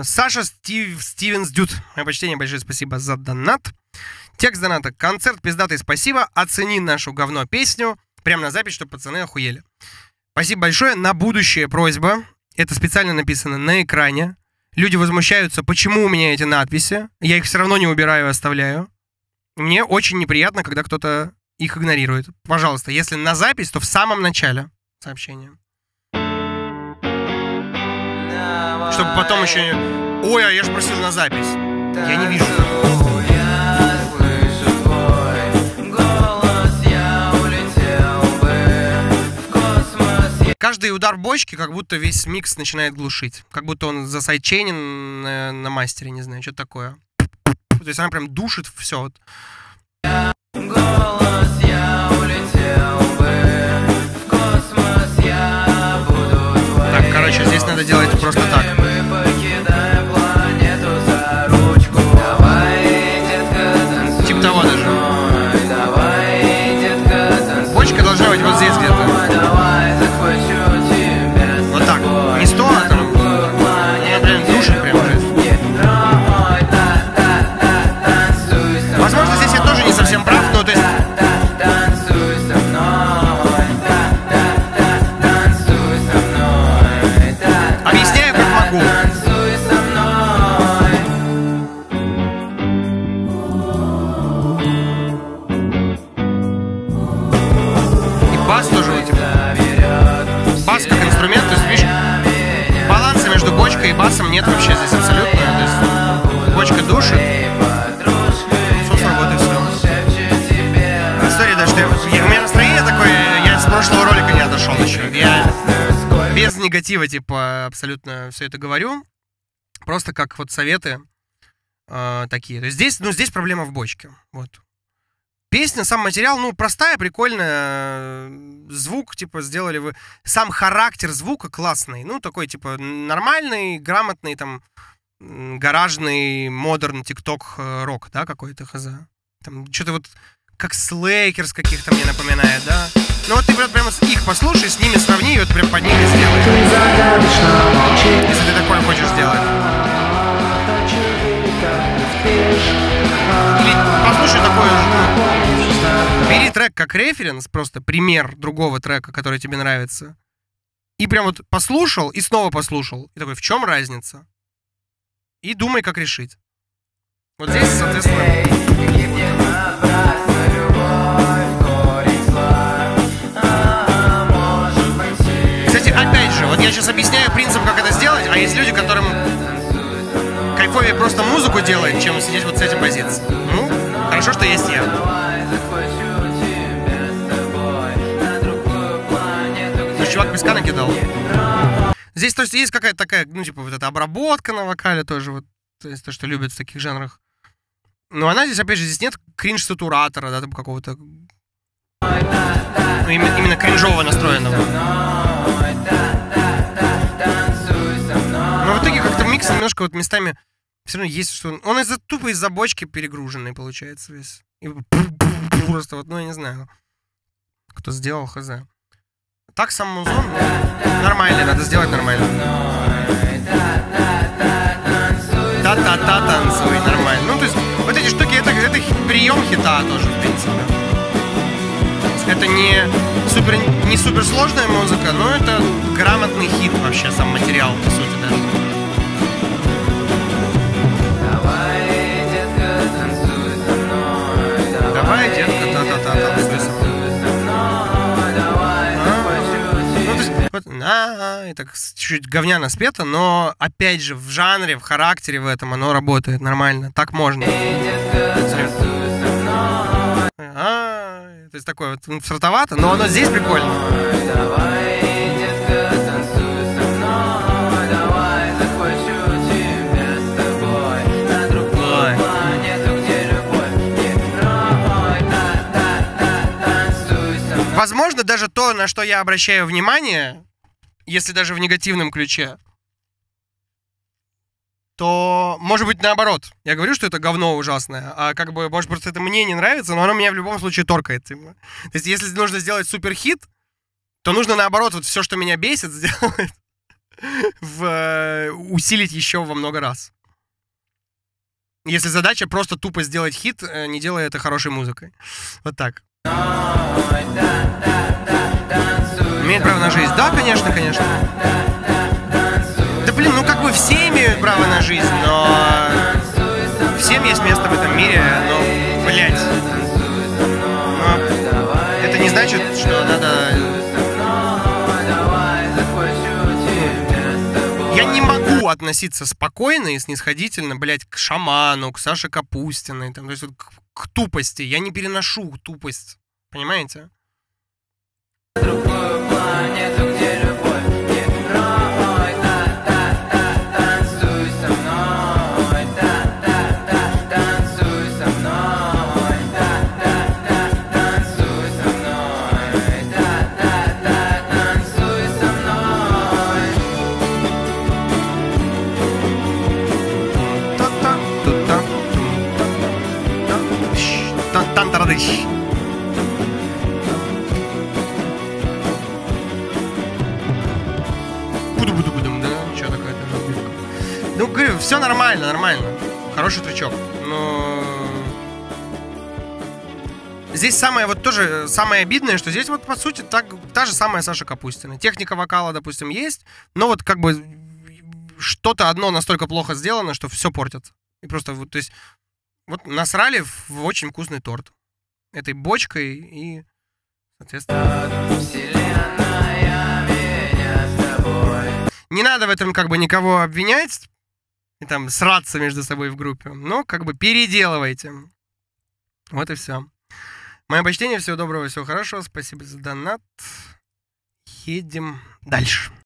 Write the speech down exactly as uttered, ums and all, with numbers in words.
Саша Стив, Стивенс Дюд. Мое почтение, большое спасибо за донат. Текст доната. Концерт пиздатый, спасибо. Оцени нашу говно песню. Прямо на запись, чтобы пацаны охуели. Спасибо большое. На будущее просьба. Это специально написано на экране. Люди возмущаются, почему у меня эти надписи. Я их все равно не убираю, оставляю. Мне очень неприятно, когда кто-то их игнорирует. Пожалуйста, если на запись, то в самом начале сообщения. Чтобы потом еще... Ой, а я же просил на запись. Я не вижу. Каждый удар бочки, как будто весь микс начинает глушить. Как будто он засайдчейнен на, на мастере, не знаю, что такое. То есть она прям душит все. Вот. Голос, я улетел бы в космос, я буду твоей. Так, короче, здесь надо делать просто так. Типа того даже. Бочка должна быть вот здесь где-то. Вот так. Не сто, а там. Она прям душит прям уже. Возможно, здесь я тоже не совсем прав, но то есть... Объясняю, как могу. И бас тоже вот типа. Бас как инструмент, то есть, видишь, баланса между бочкой и басом нет вообще здесь абсолютно. То есть бочка душит. У меня настроение такое, я с прошлого ролика не отошел еще. Я без негатива, типа, абсолютно все это говорю. Просто как вот советы э, такие. То есть здесь, ну, здесь проблема в бочке. Вот. Песня, сам материал, ну, простая, прикольная. Звук, типа, сделали вы. Сам характер звука классный. Ну, такой, типа, нормальный, грамотный, там, гаражный, модерн, тикток, рок, да, какой-то, хз. Там, что-то вот... Как Слейкерс каких-то мне напоминает, да? Ну вот ты прямо их послушай, с ними сравни, и вот прям под ними сделай. Если ты такое хочешь сделать. Или послушай такое же, ну, бери трек как референс, просто пример другого трека, который тебе нравится. И прям вот послушал, и снова послушал. И такой, в чем разница? И думай, как решить. Вот здесь, соответственно... Опять же, вот я сейчас объясняю принцип, как это сделать, а есть люди, которым кайфовее просто музыку делать, чем сидеть вот с этим позицией. Ну, хорошо, что есть я. Ну, чувак песка накидал. Здесь, то есть, есть какая-то такая, ну, типа, вот эта обработка на вокале тоже, вот, то есть, то, что любят в таких жанрах. Но она здесь, опять же, здесь нет кринж-сатуратора, да, там какого-то, ну, именно, именно кринжово настроенного. Но в итоге как-то микс немножко вот местами все равно есть, что... Он из-за тупо из-за бочки перегруженный получается весь. И просто вот, ну, я не знаю, кто сделал, хз. Так сам музон, ну, нормально, надо сделать нормально. Та-та-та, танцуй, нормально. Ну, то есть, вот эти штуки, это, это прием хита тоже, в принципе. Это не супер, не супер сложная музыка, но это грамотный хит вообще, сам материал, по сути, даже. Давай, детка, танцуй со мной. Давай, детка, та-та-та, танцуй со мной. Ну, то есть, вот, а, и так чуть-чуть говняно спето, но, опять же, в жанре, в характере в этом оно работает нормально. Так можно. А, то есть такое вот, ну, сортовато, но оно здесь прикольно. Давай, детка, танцуй со мной, давай, захвачу тебя с тобой на другую планету, где любовь не танцуй со мной. Возможно, даже то, на что я обращаю внимание, если даже в негативном ключе, то, может быть, наоборот. Я говорю, что это говно ужасное, а как бы, может, просто это мне не нравится, но оно меня в любом случае торкает. Типа. То есть, если нужно сделать суперхит, то нужно, наоборот, вот все, что меня бесит, сделать. в, усилить еще во много раз. Если задача просто тупо сделать хит, не делая это хорошей музыкой. Вот так. Имеет право на жизнь? Да, конечно, конечно. Да блин, ну как бы все имеют право на жизнь, но всем есть место в этом мире, но, блядь, но это не значит, что надо... Я не могу относиться спокойно и снисходительно, блядь, к Шаману, к Саше Капустиной, там, то есть вот к, к тупости. Я не переношу тупость, понимаете? Другую планету, где любовь герой, танцуй со мной, танцуй со мной, танцуй со мной, танцуй со мной. Тан-тарадыщ. Ну, говорю, все нормально, нормально. Хороший трючок. Но здесь самое вот тоже самое обидное, что здесь вот по сути так, та же самая Саша Капустина. Техника вокала, допустим, есть, но вот как бы что-то одно настолько плохо сделано, что все портится. И просто вот, то есть, вот насрали в очень вкусный торт этой бочкой и, соответственно... Не надо в этом как бы никого обвинять и там сраться между собой в группе, но как бы переделывайте. Вот и все. Мое почтение, всего доброго, всего хорошего, спасибо за донат. Едем дальше.